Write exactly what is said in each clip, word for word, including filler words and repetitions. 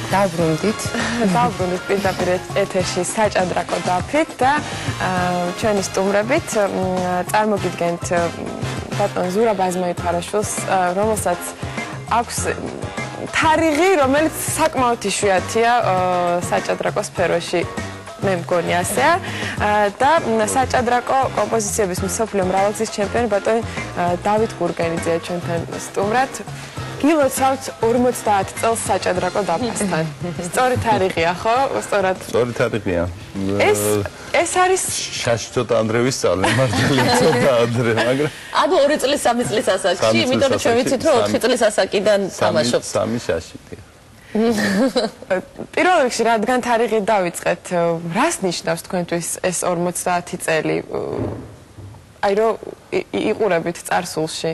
დაბრუნდით. დაბრუნდით პირდაპირ ეთერში საჭადრაკო დაფით და ჩვენი სტუმრებით წარმოგიდგენთ ბატონ ზურაბ აზმაიფარაშვილს, რომელსაც აქვს თარიღი, რომელიც საკმაოდ იშვიათია საჭადრაკო სფეროში. მე მგონი ასეა და საჭადრაკო კომპოზიციების მსოფლიო მრავალგზის ჩემპიონი ბატონი დავით გურგენიძეა ჩვენთან სტუმრად. გილოცავთ ორმოცდაათ წელს საჭადრაკო დაფასთან. სწორი თარიღია, ხო? სწორად. სწორი თარიღია. ეს ეს არის შაში ცოტა ანდრე ვისწავლე, მართალია ცოტა ანდრე, მაგრამ ანუ ორი წლის, სამი წლის ასაკში, იმიტომ რომ ჩვენ ვიცით რომ ოთხი წლის ასაკიდან თამაშობთ. სამი შაში. პირველ რიგში, რადგან თარიღი დავიწყეთ, რას ნიშნავს თქვენთვის ეს ორმოცდაათი წელი? აი რომ იყურებით წარსულში.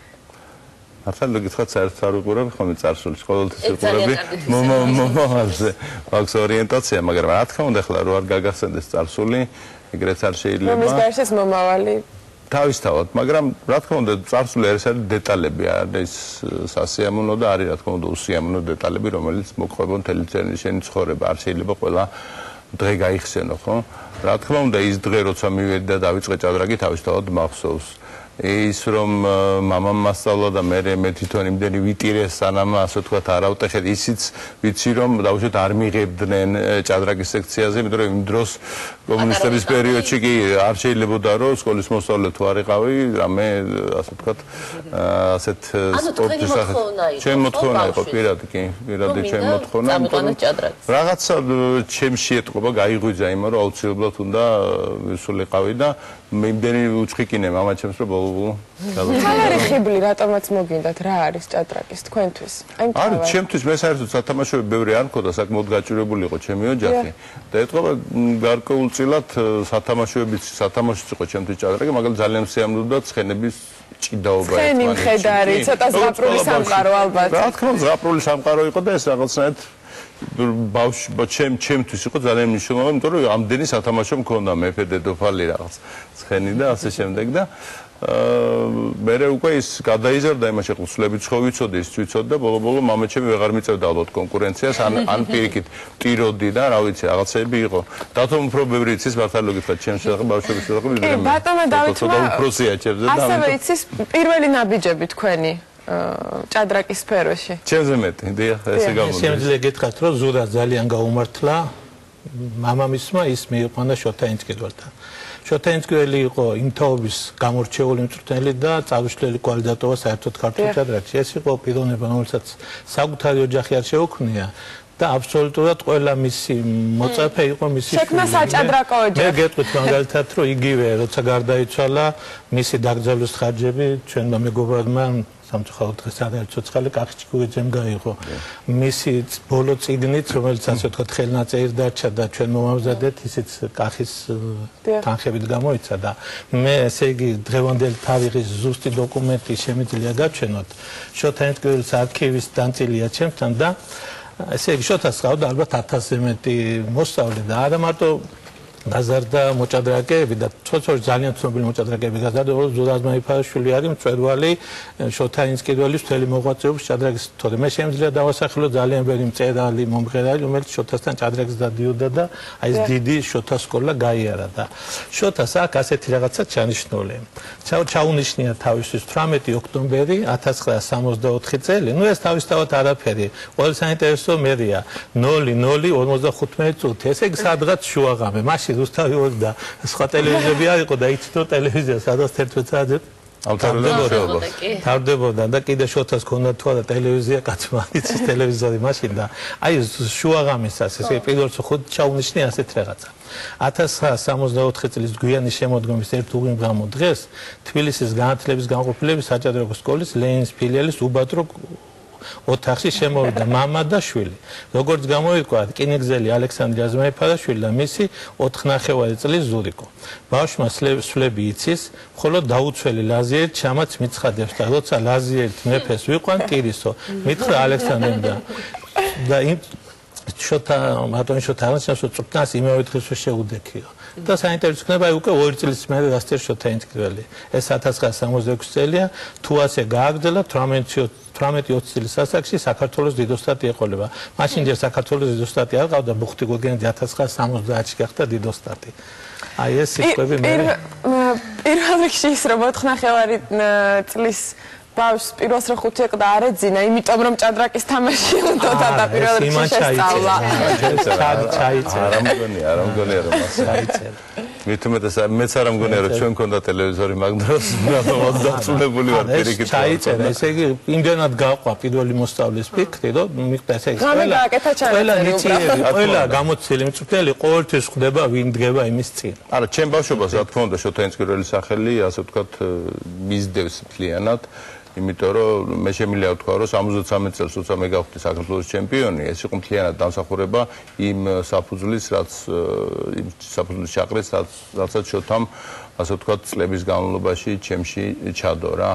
მართლა გითხრათ, საერთოდ არ ვიყურებ ხოლმე წარსულში, ყოველთვის ვიყურები მომავალზე. მაქვს ორიენტაცია, მაგრამ რა თქმა უნდა, ახლა რო არ გაგახსენდეს წარსული, ეგრეც არ შეიძლება. რომის გარშეც მომავალი თავისთავად, მაგრამ რა თქმა უნდა, წარსული არის დეტალები, არის სასიამოვნო და არის რა თქმა უნდა უსიამოვნო დეტალები, რომელიც მოყვება მთელი შენი ცხოვრება, არ შეიძლება ყველა დღე გაიხსენო, ხო? რა თქმა უნდა, ის დღე, როცა მივედი და დავიწყე ჭადრაკი, თავისთავად მახსოვს. ის რომ მამამ მასწავლა და მე მე თვითონ იმდენი ვიტირე სანამ ასე ვთქვათ არავტეხეთ ისიც ვიცი რომ დაუშვათ არ მიღებდნენ ჭადრაკის სექციაზე იმიტომ რომ იმ დროს კომუნისტების პერიოდში კი არ შეიძლებოდა რომ სკოლის მოსწავლე თუ არ იყავი რამე ასე ვთქვათ ასეთ სპორტის სახით ჩემ მოთხოვნა იყო პირად კი პირადი ჩემ მოთხოვნა რაღაცა ჩემში ეთყობა გაიღვიძა იმ რომ აუცილებლად უნდა ვისულიყავი და იმდენი უჩხიკინე მამა ჩემს რომ თავარი ხიბლი რატომაც მოგინდათ რა არის ჭადრაკის თქვენთვის? არის ჩემთვის მე საერთოდ სათამაშოები ბევრი არ მქონდა საკმაოდ გაჭირებული იყო ჩემი ოჯახი და ეთყობა გარკვეულწილად სათამაშოებიც სათამაშოც იყო ჩემთვის ჭადრაკი მაგრამ ძალიან მსიამოვნებდა ცხენების ჭიდაობა ერთმანეთში. ცხენი მხედარი, ცოტა ზღაპრული სამყარო ალბათ. რა თქმა უნდა ზღაპრული სამყარო იყო და ეს რაღაცნაირად ბავშვ ჩემ ჩემთვის იყო ძალიან მნიშვნელოვანი, იმიტომ რომ ამდენი სათამაშო მქონდა მეფე დედოფალი რაღაც ცხენი და ასე შემდეგ და მე უკვე ის გადაიზარდა იმაში ყლსლები ხო ვიცოდი ის ვიცოდი და ბოლო-ბოლო მამაჩემი ვეღარ მიწევდა ალბათ კონკურენციას ან ან პირიქით ტიროდი და რა ვიცი რაღაცები იყო. დათომ უფრო ბევრი იცის მართლა გითხრათ ჩემს შესახებ ბავშვების შესახებ ვიდრე მე. ბატონო დავითმა უფროსია ჩემზე და ასევე იცის პირველი ნაბიჯები თქვენი ჭადრაკის სფეროში. ჩემზე მეტი, დიახ, ესე გამოდის. შემიძლია გითხრათ, რომ ზურა ძალიან გაუმართლა მამამისმა ის მიიყვანა შოთა ინცკიდველთან. შოთა ინცკიდველი იყო იმ თაობის გამორჩეული მწვრთნელი და წარუშლელი კვალიდატოვა საერთოდ ქართულ ჭადრაკში. ეს იყო პიროვნება, რომელსაც საკუთარი ოჯახი არ შეუქმნია და აბსოლუტურად ყველა მისი მოწაფე იყო მისი შვილი. შექმნა საჭადრაკო ოჯახი. მე გეტყვით მაგალითად, რომ იგივე როცა გარდაიცვალა, მისი დაკრძალვის ხარჯები ჩვენმა მეგობრებმა სამწუხაროდ დღეს არაერთ ცოცხალი კახი ჭკუეძემ გაიღო. მისი ბოლო წიგნით, რომელიც ასე ვთქვათ ხელნაწერი დარჩა და ჩვენ მომამზადეთ, ისიც კახის თანხებით გამოიცა და მე ესე იგი დღევანდელი თარიღის ზუსტი დოკუმენტი შემიძლია გაჩვენოთ. შოთა ინცკიდველის არქივის დანწილია ჩემთან და ესე იგი შოთას ყავდა ალბათ ათასზე მეტი მოსწავლე და არა მარტო გაზარდა მოჭადრაკეები და ცოცხალ ძალიან ცნობილი მოჭადრაკეები გაზარდა, რომ ზურაბ აზმაიფარაშვილი არის მწვერვალი შოთა ინცკიდველის მთელი მოღვაწეობის ჭადრაკის თორე მე შემიძლია დავასახელო ძალიან ბევრი მწერალი მომღერალი, რომელიც შოთასთან ჭადრაკს დადიოდა და აი ეს დიდი შოთას სკოლა გაიარა და შოთას აქ ასეთი რაღაცა ჩანიშნული. ჩაუნიშნია თავისთვის თვრამეტი ოქტომბერი ათას ცხრაასი სამოცდაოთხი წელი. ნუ ეს თავისთავად არაფერი. ყოველ საინტერესო მერია ნული ნული ორმოცდახუთმეტი წუთი. ესე იგი სადღაც შუაღამე. მაშინ რუსთავი ორი და სხვა ტელევიზიები არ იყო და იცით რომ ტელევიზია სადაც თერთმეტ საათზე თავდებოდა და კიდე შოთას ქონდა თუ არა ტელევიზია კაცმა იცის ტელევიზორი მაშინ და აი შუაღამისას ესე პირველ ხუთი ჩაუნიშნე ასეთ რაღაცა. ათას ცხრაასი სამოცდაოთხი წლის გვიანი შემოდგომის ერთ უღრმ დღეს თბილისის განათლების განყოფილების საჭადრაკო სკოლის ლენის ფილიალის უბადრო ოთახში შემოვიდა მამა და შვილი. როგორც გამოირკვა, რკინიგზელი ალექსანდრე აზმაიფარაშვილი და მისი ოთხნახევარი წლის ზურიკო. ბავშვმა სვლები იცის, მხოლოდ დაუცველი ლაზიერი ჩამაც მიცხადებს და როცა ლაზიერით მეფეს ვიყვან კირისო, მითხრა ალექსანდრემ და და იმ შოთა მარტო შოთა არანჩას წვრთნას იმავე დღეს შეუდექიო. და საინტერესო იქნება აი უკვე ორი წლის მერე გასწერ შოთა ინტგრელი. ეს ათას ცხრაასი სამოცდაექვსი წელია, თუ ასე გააგრძელა თვრამეტი ოცი წლის ასაკში საქართველოს დიდოსტატი ეყოლება. მაშინ ჯერ საქართველოს დიდოსტატი არ ყავდა, ბუხტი გოგენდი ათას ცხრაასი სამოცდაათში გახდა დიდოსტატი. აი ეს სიტყვები მე პირველ რიგში ის რომ ოთხნახევარი წლის ბავშვს პირველს რო ხუთი წელი არ ეძინა, იმიტომ რომ ჭადრაკის თამაში უნდა და პირველ რიგში შესწავლა. არ ამგონია, არ ამგონია რომ ასე აიწერა. მithumetes მეც არ ამგონია რომ ჩვენ ქონდა ტელევიზორი მაგდროს დაწუნებული ვარ პირიქით. ჩაიწერა, ესე იგი იმდენად გაყვა პირველი მოსწავლის ფიქრი, რომ მიხვდა ესე იგი ყველა ყველა ნიციერი, ყველა გამოცდილი მწვრთნელი ყოველთვის ხვდება ვინ დგება იმის წინ. არა, ჩემ ბავშვობას რა თქმა უნდა შოთა ინტგრელი სახელი, ასე ვთქვათ, მისდევს მთლიანად. იმიტომ რომ მე შემიძლია ვთქვა რომ სამოცდათვრამეტ წელს როცა მე გავხდი საქართველოს ჩემპიონი, ეს იყო მთლიანად დამსახურება იმ საფუძვლის, რაც იმ საფუძვლის ჩაყრეს, რაცაც შოთამ ასე ვთქვათ წლების განმავლობაში ჩემში ჩადო რა.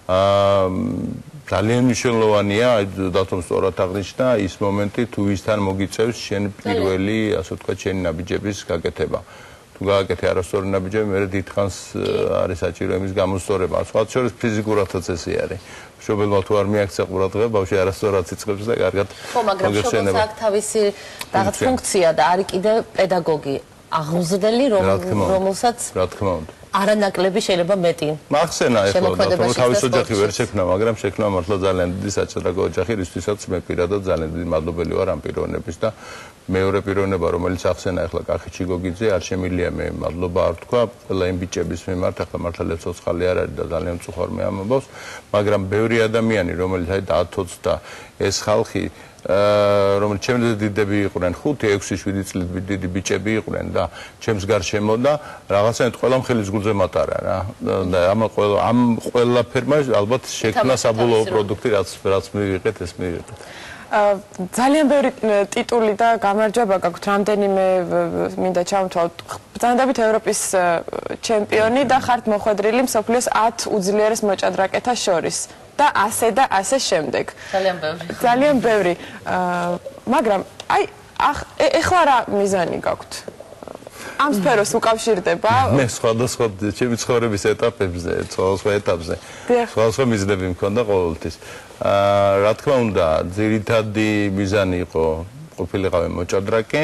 აა ძალიან მნიშვნელოვანია, დათომ სწორად აღნიშნა ის მომენტი, თუ ვისთან მოგიწევს შენ პირველი, ასე ვთქვათ, შენი ნაბიჯების გაკეთება. თუ გააკეთე არასწორი ნაბიჯები, მე დიდხანს არის საჭირო იმის გამოსწორება. სხვათა შორის ფიზიკურადაც ესე არის. მშობელმა თუ არ მიაქცია ყურადღება, ბავშვი არასწორად იწყებს და კარგად ხო, მაგრამ მშობელს აქვს თავისი რაღაც ფუნქცია და არის კიდე პედაგოგი, აღუზრდელი, რომელსაც რა თქმა უნდა არანაკლები შეიძლება მეტი. მახსენა ეხლა და თავის ოჯახი ვერ შექმნა, მაგრამ შექმნა მართლა ძალიან დიდი საჭადრაკო ოჯახი, რისთვისაც მე პირადად ძალიან დიდი მადლობელი ვარ ამ პიროვნების და მეორე პიროვნება, რომელიც ახსენა ეხლა კახიჩი გოგიძე, არ შემიძლია მე მადლობა არ თქვა ყველა იმ ბიჭების მიმართ, ახლა მართლა ცოცხალი არ არის და ძალიან მწუხარ მე ამ ამბავს, მაგრამ ბევრი ადამიანი, რომელიც აი დაათოცდა ეს ხალხი რომელიც ჩემზე დიდები იყვნენ, ხუთი, ექვსი, შვიდი წლის დიდი ბიჭები იყვნენ და ჩემს გარშემო და რაღაცნაირად ყველა მხელის გულზე მატარა რა. და ამ ყველა ამ ყველაფერმა ალბათ შექმნა საბოლოო პროდუქტი, რაც რაც მივიღეთ, ეს მივიღეთ. ძალიან ბევრი ტიტული და გამარჯვება გაქვთ, რამდენიმე მინდა ჩავთვალოთ. ბრძანდებით ევროპის ჩემპიონი და ხართ მოხვედრილი მსოფლიოს ათ უძლიერეს მოჭადრაკეთა შორის. და ასე და ასე შემდეგ. ძალიან ბევრი. ძალიან ბევრი. მაგრამ აი ეხლა რა მიზანი გაქვთ? ამ სფეროს უკავშირდება? მე სხვადასხვა ჩემი ცხოვრების ეტაპებზე, სხვადასხვა ეტაპზე. სხვადასხვა მიზნები მქონდა ყოველთვის. აა რა თქმა უნდა, ძირითადი მიზანი იყო ყოფილიყავი მოჭადრაკე.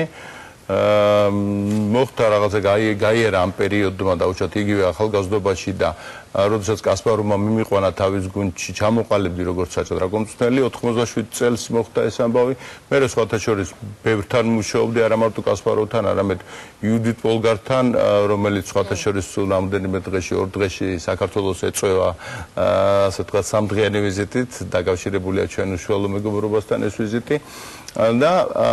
აა მოხდა რაღაცა გაიერა ამ პერიოდმა დაუშვათ იგივე ახალგაზრდობაში და როდესაც კასპაროვმა მიმიყვანა თავის გუნდში ჩამოყალიბდი როგორც საჭადრაკო მწვრთნელი, ოთხმოცდაშვიდ წელს მოხდა ეს ამბავი. მე სხვათა შორის ბევრთან მუშაობდი, არა მარტო კასპაროვთან, არამედ იუდით პოლგართან, რომელიც სხვათა შორის სულ რამდენიმე დღეში, ორ დღეში საქართველოს ეწევა, ასე ვთქვათ, სამდღიანი ვიზიტით, დაკავშირებულია ჩვენ უშუალო მეგობრობასთან ეს ვიზიტი. და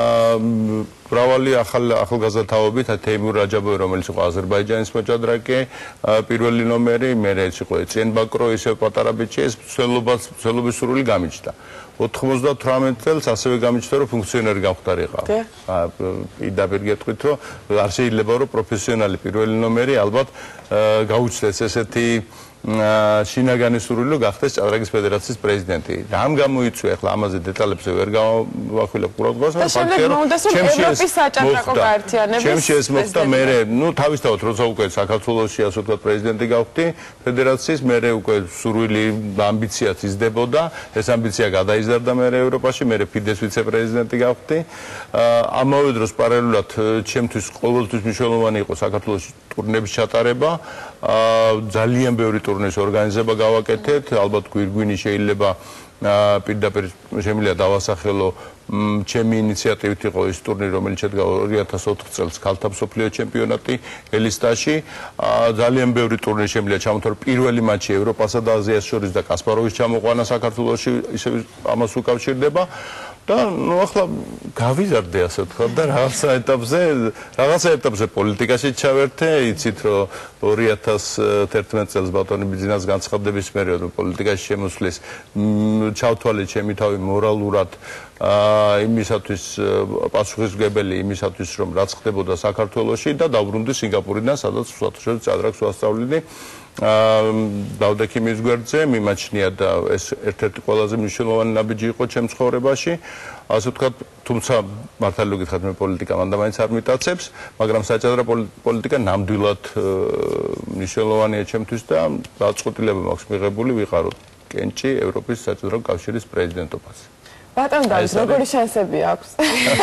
მრავალი ახალგაზრდა თაობით თეიმურ რაჯაბოვი, რომელიც იყო აზერბაიჯანის მოჭადრაკე, პირველი ნომერი, მე ეს იყო ეწიენ ბაკრო, ისევ პატარა ბიჭი, ეს მსვლელობის სურვილი გამიჩნდა. ოთხმოცდათვრამეტ წელს ასევე გამიჩნდა, რომ ფუნქციონერი გამხდარიყავ. პირდაპირ გეტყვით, რომ არ შეიძლება რომ პროფესიონალი პირველი ნომერი ალბათ გაუჩნდეს ესეთი შინაგანი სურვილი გახდეს ჭადრაკის ფედერაციის პრეზიდენტი. რამ გამოიწვია ახლა ამაზე დეტალებზე ვერ გავახვილებ ყურადღებას, მაგრამ ფაქტია რომ ჩემში ევროპის საჭადრაკო გაერთიანების ჩემში ეს მოხდა მერე, ნუ თავისთავად როცა უკვე საქართველოში ასე ვთქვათ პრეზიდენტი გავხდი ფედერაციის, მერე უკვე სურვილი და ამბიციაც იზრდებოდა, ეს ამბიცია გადაიზარდა მერე ევროპაში, მერე ფიდეს ვიცე-პრეზიდენტი გავხდი. ამავე დროს პარალელურად ჩემთვის ყოველთვის მნიშვნელოვანი იყო საქართველოში ტურნების ჩატარება. ძალიან ბევრი ტურნეს ორგანიზება გავაკეთეთ, ალბათ გვირგვინი შეიძლება პირდაპირ შემიძლია დავასახელო ჩემი ინიციატივით იყო ეს ტურნირი, რომელიც შედგა ორი ათას ოთხ წელს ქალთა მსოფლიო ჩემპიონატი ელისტაში. ძალიან ბევრი ტურნირი შემიძლია ჩამოთვალო, პირველი მატჩი ევროპასა და აზიას შორის და კასპაროვის ჩამოყვანა საქართველოში ისევ ამას უკავშირდება. და ნუ ახლა გავიზარდე ასე ვთქვათ და რაღაცა ეტაპზე, რაღაცა ეტაპზე პოლიტიკაში ჩავერთე, იცით რომ ორი ათას თერთმეტ წელს ბატონი ბიძინას განცხადების მერე რომ პოლიტიკაში შემოსვლის ჩავთვალე ჩემი თავი მორალურად იმისათვის პასუხისმგებელი იმისათვის რომ რაც ხდებოდა საქართველოში და დავბრუნდი სინგაპურიდან, სადაც სხვადასხვა ჭადრაკს ვასწავლიდი. დავდექიმის გვერდზე მიმაჩნია და ეს ერთ-ერთი ყველაზე მნიშვნელოვანი ნაბიჯი იყო ჩემს ცხოვრებაში. ასე ვთქვათ, თუმცა მართალი გითხრათ მე პოლიტიკა მანდა მაინც არ მიტაცებს, მაგრამ საჭადრა პოლიტიკა ნამდვილად მნიშვნელოვანია ჩემთვის და დაწყვეტილება მაქვს მიღებული ვიყარო კენჭი ევროპის საჭადრო კავშირის პრეზიდენტობაზე. ბატონ დავით, როგორი შანსები აქვს?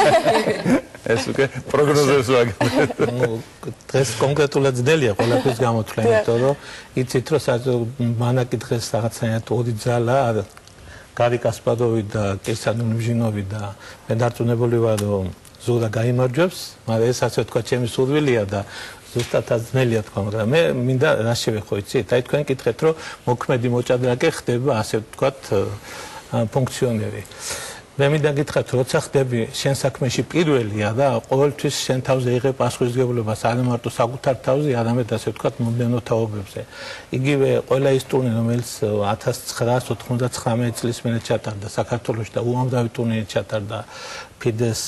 ეს უკვე პროგნოზებს ვაგებ. დღეს კონკრეტულად ძნელია ყველაფრის გამოთვლა, იმიტომ რომ იცით რომ მანაკი დღეს რაღაცნაირად ორი ძალა გარი კასპაროვი და კირსან ნიჟინოვი და მე დარწმუნებული ვარ რომ ზურა გაიმარჯვებს, მაგრამ ეს ასე ვთქვა ჩემი სურვილია და ზუსტად ძნელია თქვა, მაგრამ მე მინდა რა შევეხო იცით? აი თქვენ კითხეთ რომ მოქმედი მოჭადრაკე ხდება ასე ვთქვათ ფუნქციონერი. მე მინდა გითხრათ, როცა ხდები შენ საქმეში პირველია და ყოველთვის შენ თავზე იღებ პასუხისმგებლობას არა მარტო საკუთარ თავზე, არამედ ასე ვთქვათ მომდევნო თაობებზე. იგივე ყველა ის ტურნირი, რომელიც ათას ცხრაას ოთხმოცდათხრამეტი წლის მერე ჩატარდა საქართველოში და უამრავი ტურნირი ჩატარდა ფიდეს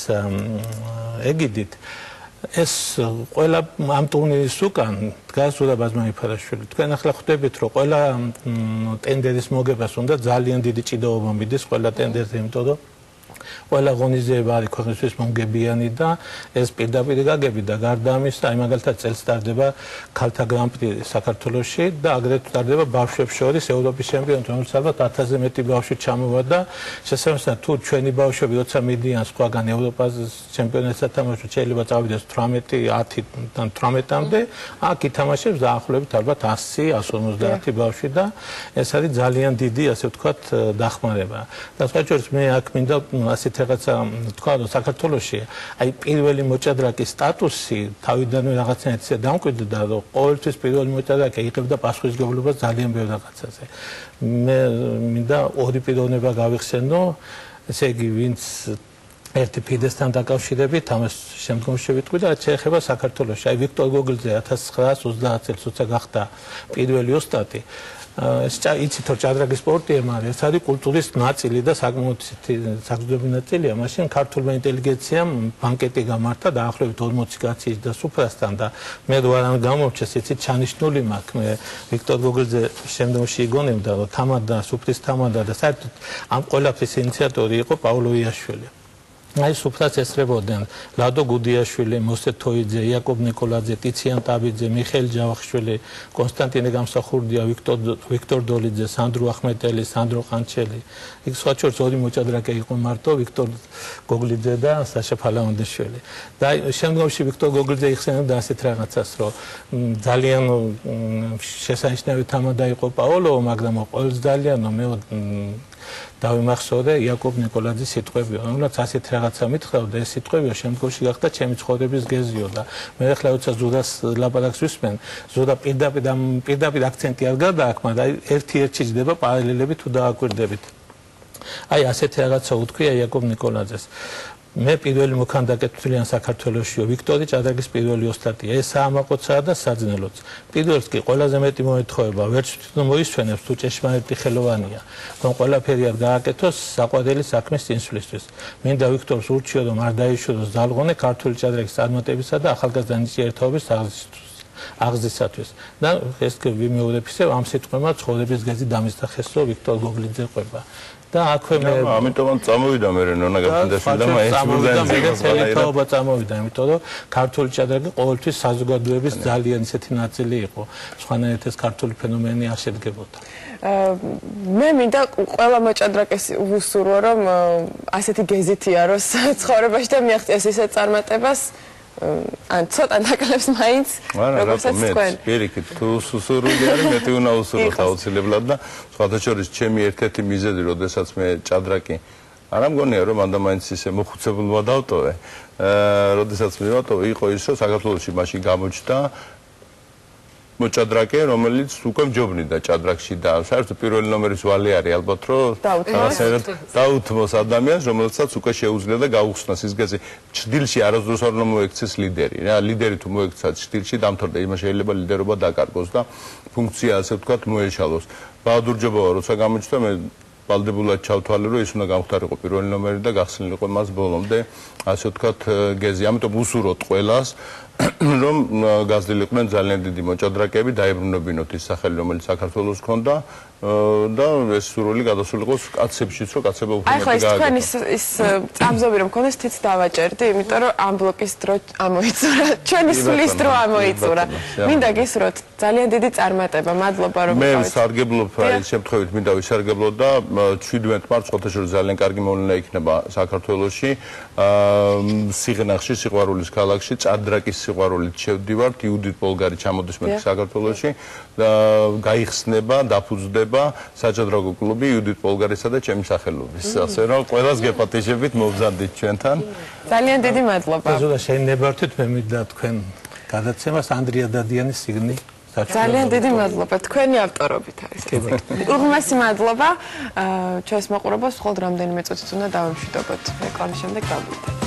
ეგიდით, ეს ყველა ამ ტურნირის უკან დგას ზურაბ ბაზმაიფარაშვილი. თქვენ ახლა ხვდებით, რომ ყველა ტენდერის მოგებას უნდა ძალიან დიდი ჭიდაობა მიდის ყველა ტენდერზე, იმიტომ რომ ყველა ღონისძიება არის ქვეყნისთვის მომგებიანი და ეს პირდაპირ გაგები და გარდა ამისა, აი მაგალითად წელს ტარდება ქალთა გრან-პრი საქართველოში და აგრეთვე ტარდება ბავშვებს შორის ევროპის ჩემპიონატი, რომელსაც ალბათ ათასზე მეტი ბავშვი ჩამოვა და შესაბამისად თუ ჩვენი ბავშვები როცა მიდიან სხვაგან ევროპას ჩემპიონატს ათამაშოთ, შეიძლება წავიდეს თვრამეტი, ათიდან თვრამეტამდე, აქ ითამაშებს დაახლოებით ალბათ ასი ასი ორმოცდაათი ბავშვი და ეს არის ძალიან დიდი, ასე ვთქვათ, დახმარება. და სხვა შორის მე აქ მინდა ასეთ რაღაცა თქვა რომ საქართველოში აი პირველი მოჭადრაკის სტატუსი თავიდანვე რაღაცნაირად ისე დამკვიდრდა რომ ყოველთვის პირველი მოჭადრაკე იღებდა პასუხისმგებლობას ძალიან ბევრ რაღაცაზე. მე მინდა ორი პიროვნება გავიხსენო, ესე იგი ვინც ერთი ფიდესთან დაკავშირებით ამას შემდგომში შევიტყვი და რაც შეეხება საქართველოში. აი ვიქტორ გოგლძე ათას ცხრაას ოცდაათ წელს როცა გახდა პირველი ოსტატი, ეს იცით რომ ჭადრაკის სპორტია, მაგრამ ეს არის კულტურის ნაწილი და საკმაოდ საგრძნობი ნაწილია. მაშინ ქართულმა ინტელიგენციამ ბანკეტი გამართა დაახლოებით ორმოცი კაცის და სუფრასთან და მე ვარ ამ გამორჩეს, იცით, ჩანიშნული მაქვს. მე ვიქტორ გოგლძე შემდგომში იგონებდა რომ თამადა, სუფრის თამადა და საერთოდ ამ ყველაფრის ინიციატორი იყო პავლო იაშვილი. აი სუფრას ესწრებოდნენ ლადო გუდიაშვილი, მოსე თოიძე, იაკობ ნიკოლაძე, ტიციან ტაბიძე, მიხეილ ჯავახიშვილი, კონსტანტინე გამსახურდია, ვიქტორ ვიქტორ დოლიძე, სანდრო ახმეტელი, სანდრო ყანჩელი. იქ სხვა შორის ორი მოჭადრაკე იყო მარტო ვიქტორ გოგლიძე და საშა ფალაონდიშვილი. და შემდგომში ვიქტორ გოგლიძე იხსენებდა ასეთ რაღაცას, რომ ძალიან შესანიშნავი თამადა იყო პაოლო, მაგრამ ყოველს ძალიანო მე დავიმახსოვრე იაკობ ნიკოლაძის სიტყვები, რომელსაც ასეთ რაღაცა მითხრავდა, ეს სიტყვები შემდგომში გახდა ჩემი ცხოვრების გეზიო და მე ახლა როცა ზურას ლაპარაკს ვისმენ, ზურა პირდაპირ პირდაპირ აქცენტი არ გადააქვს, მაგრამ ერთი-ერთი ჯდება პარალელები თუ დააკვირდებით. აი ასეთი რაღაცა უთქვია იაკობ ნიკოლაძეს. მე პირველი მოქანდაკე თვლიან საქართველოსშიო, ვიქტორი ჭადრაკის პირველი ოსტატია. ეს საამაყოცაა და საძნელოც. პირველს კი ყველაზე მეტი მოეთხოვება, ვერც თვითონ მოისვენებს თუ ჭეშმარიტი ხელოვანია, რომ ყველაფერი არ გააკეთოს საყვარელი საქმის წინსვლისთვის. მინდა ვიქტორს ურჩიო, რომ არ დაიშუროს ძალღონე ქართული ჭადრაკის წარმატებისა და ახალგაზრდა ნიჭიერთაობის აღზრდისათვის. და ეს ვიმეორებ ისევ ამ სიტყვებმა ცხოვრების გეზი დამისახესო ვიქტორ გოგლიძე ყვება. და აქვე მე ამიტომ წამოვიდა მე ნონა გაფრინდაშვილი და მაინც მოგდანილი წამოვიდა, იმიტომ რომ ქართული ჭადრაკი ყოველთვის საზოგადოების ძალიან ისეთი ნაწილი იყო. სხვანაირად ეს ქართული ფენომენი არ შედგებოდა. მე მინდა ყველა მოჭადრაკეს ვუსურვო, რომ ასეთი გეზითი აროს ცხოვრებაში და მიაღწიოს ისეთ წარმატებას, ან ცოტა ნაკლებს მაინც, როგორცაც თქვენ. პირიქით, თუ უსურვილი არის, მეტი უნდა უსურვოთ აუცილებლად და სხვათა შორის ჩემი ერთ-ერთი მიზეზი, როდესაც მე ჭადრაკი არ ამგონია რომ მანდა მაინც ისე მოხუცებულმა დავტოვე. როდესაც მივატოვე, იყო ის, რომ საქართველოში მაშინ გამოჩნდა მოჭადრაკე, რომელიც უკვე მჯობნიდა ჭადრაკში და საერთოდ პირველი ნომერის ვალი არის ალბათ რომ რაღაცნაირად დაუთმოს ადამიანს, რომელსაც უკვე შეუძლია და გაუხსნას ის გეზი. ჭდილში არასდროს არ უნდა მოექცეს ლიდერი. რა ლიდერი თუ მოექცა ჭდილში, დამთავრდა, იმას შეიძლება ლიდერობა დაკარგოს და ფუნქცია ასე ვთქვათ მოეშალოს. ბაადურჯობავა როცა გამოჩნდა, მე ვალდებულად ჩავთვალე, რომ ის უნდა გამختارიყო პირველი ნომერი და გახსნილიყო მას ბოლომდე, ასე ვთქვათ, გეზი. ამიტომ უსურვოთ ყველას რომ გაზრდილიყვნენ ძალიან დიდი მოჭადრაკეები, დაებრუნებინოთ ის სახელი, რომელიც საქართველოს ჰქონდა და ეს სურვილი გადასულიყო კაცებშიც, რომ კაცება უფრო აი ხო ეს თქვენ ის ის წამზობი რომ მქონდეს თიც დავაჭერდი, იმიტომ რომ ამ ბლოკის დრო ამოიწურა, ჩვენი სulis დრო ამოიწურა. მინდა გისურვოთ ძალიან დიდი წარმატება, მადლობა რომ მე სარგებლობ აი შემთხვევით მინდა ვისარგებლო და შვიდმეტ მარტს ყოველთვის ძალიან კარგი მოვლენა იქნება საქართველოში. სიღნაღში, სიყვარულის ქალაქში, ჭადრაკის სიყვარულით შევდივართ, იუდით პოლგარი ჩამოდის მე საქართველოში და გაიხსნება, დაფუძდება საჭადრაკო კლუბი იუდით პოლგარისა და ჩემი სახელობის. ასე რომ ყველას გეპატიჟებით მოვზადით ჩვენთან. ძალიან დიდი მადლობა. ზოგადად შეინებართვით მე მინდა თქვენ გადაცემას ანდრია დადიანის სიგნი. ძალიან დიდი მადლობა თქვენი ავტორობით არის. უღმესი მადლობა. ჩვენს მოყურებელს მხოლოდ რამდენიმე წუთით უნდა დავამშვიდობოთ. რეკლამის შემდეგ დავიდეთ.